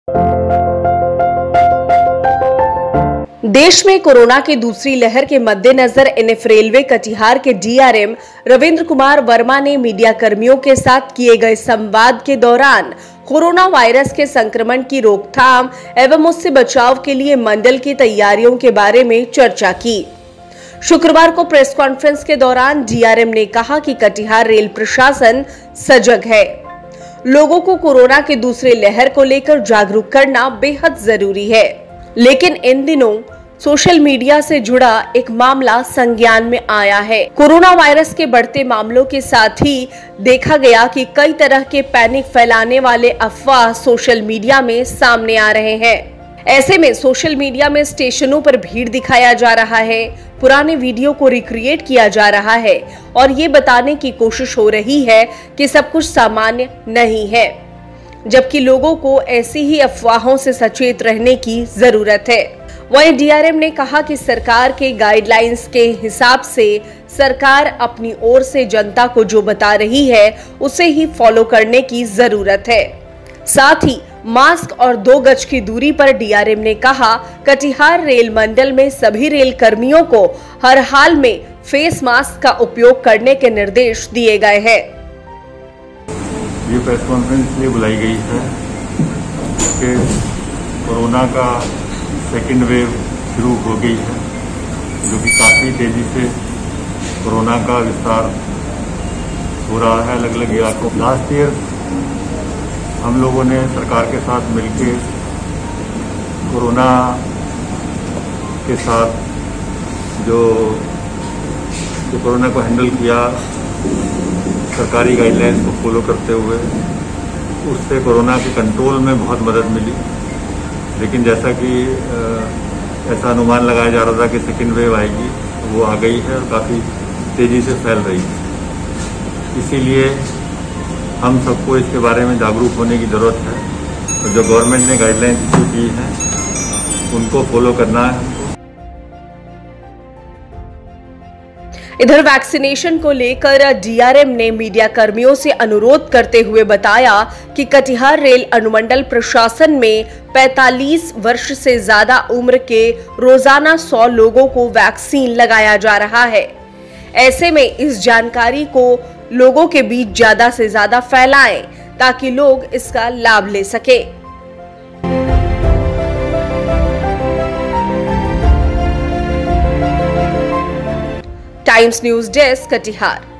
देश में कोरोना की दूसरी लहर के मद्देनजर एनएफ रेलवे कटिहार के डीआरएम रविंद्र कुमार वर्मा ने मीडिया कर्मियों के साथ किए गए संवाद के दौरान कोरोना वायरस के संक्रमण की रोकथाम एवं उससे बचाव के लिए मंडल की तैयारियों के बारे में चर्चा की। शुक्रवार को प्रेस कॉन्फ्रेंस के दौरान डीआरएम ने कहा कि कटिहार रेल प्रशासन सजग है। लोगों को कोरोना की दूसरी लहर को लेकर जागरूक करना बेहद जरूरी है, लेकिन इन दिनों सोशल मीडिया से जुड़ा एक मामला संज्ञान में आया है। कोरोना वायरस के बढ़ते मामलों के साथ ही देखा गया कि कई तरह के पैनिक फैलाने वाले अफवाह सोशल मीडिया में सामने आ रहे हैं। ऐसे में सोशल मीडिया में स्टेशनों पर भीड़ दिखाया जा रहा है, पुराने वीडियो को रिक्रिएट किया जा रहा है और ये बताने की कोशिश हो रही है कि सब कुछ सामान्य नहीं है, जबकि लोगों को ऐसी ही अफवाहों से सचेत रहने की जरूरत है। वहीं डीआरएम ने कहा कि सरकार के गाइडलाइंस के हिसाब से सरकार अपनी ओर से जनता को जो बता रही है उसे ही फॉलो करने की जरूरत है। साथ ही मास्क और 2 गज की दूरी पर डीआरएम ने कहा, कटिहार रेल मंडल में सभी रेल कर्मियों को हर हाल में फेस मास्क का उपयोग करने के निर्देश दिए गए हैं। ये प्रेस कॉन्फ्रेंस इसलिए बुलाई गई है कि कोरोना का सेकेंड वेव शुरू हो गई है, जो कि काफ़ी तेज़ी से कोरोना का विस्तार हो रहा है अलग अलग इलाकों। लास्ट ईयर हम लोगों ने सरकार के साथ मिलकर कोरोना के साथ जो कोरोना को हैंडल किया, सरकारी गाइडलाइंस को फॉलो करते हुए, उससे कोरोना के कंट्रोल में बहुत मदद मिली। लेकिन जैसा कि ऐसा अनुमान लगाया जा रहा था कि सेकेंड वेव आएगी, वो आ गई है और काफ़ी तेज़ी से फैल रही है। इसीलिए हम सबको इसके बारे में जागरूक होने की ज़रूरत है और जो गवर्नमेंट ने गाइडलाइंस इशू की हैं उनको फॉलो करना है। इधर वैक्सीनेशन को लेकर डीआरएम ने मीडिया कर्मियों से अनुरोध करते हुए बताया कि कटिहार रेल अनुमंडल प्रशासन में 45 वर्ष से ज्यादा उम्र के रोजाना 100 लोगों को वैक्सीन लगाया जा रहा है। ऐसे में इस जानकारी को लोगों के बीच ज्यादा से ज्यादा फैलाएं ताकि लोग इसका लाभ ले सके। Times News desk, Katihar.